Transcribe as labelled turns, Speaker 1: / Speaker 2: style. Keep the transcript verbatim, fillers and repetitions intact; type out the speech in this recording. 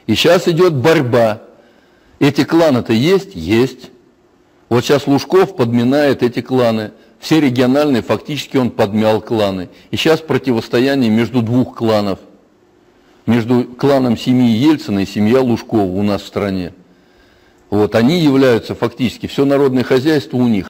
Speaker 1: И сейчас идет борьба. Эти кланы-то есть? Есть. Вот сейчас Лужков подминает эти кланы. Все региональные, фактически он подмял кланы. И сейчас противостояние между двух кланов. Между кланом семьи Ельцина и семья Лужкова у нас в стране. Вот, они являются фактически, все народное хозяйство у них.